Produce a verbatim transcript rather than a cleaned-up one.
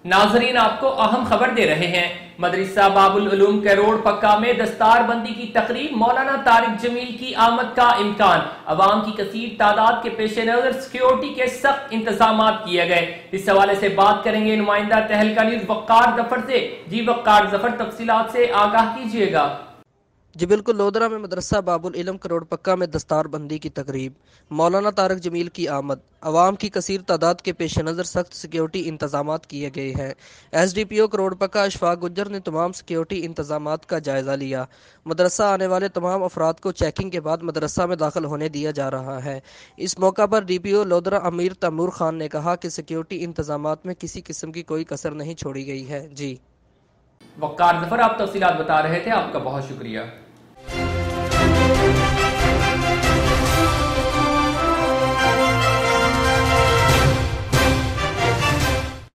नाजरीन, आपको अहम खबर दे रहे हैं। मदरसा बाबुल उलूम करोड़ पक्का में दस्तार बंदी की तकरीब, मौलाना तारिक जमील की आमद का इम्कान। अवाम की कसीर तादाद के पेश नजर सिक्योरिटी के सख्त इंतजाम किए गए। इस हवाले से बात करेंगे नुमाइंदा तहलका न्यूज वक्कार जफर से। जी वक्कार जफर, तफसीलात से आगाह कीजिएगा। जी बिल्कुल, लोधरा में मदरसा बाबुल इलम करोड़ पक्का में दस्तार बंदी की तकरीब, मौलाना तारक जमील की आमद। अवाम की कसीर तादाद के पेश नज़र सख्त सिक्योरिटी इंतजाम किए गए हैं। S D P O Kahror Pakka Ashfaq Gujjar ने तमाम सिक्योरिटी इंतजाम का जायजा लिया। मदरसा आने वाले तमाम अफराद को चेकिंग के बाद मदरसा में दाखिल होने दिया जा रहा है। इस मौका पर डी पी ओ लोधरा अमीर तैमूर खान ने कहा कि सिक्योरिटी इंतजाम में किसी किस्म की कोई कसर नहीं छोड़ी गई है। जी वक्कार जफर, आप तफसीलात बता रहे थे, आपका बहुत शुक्रिया।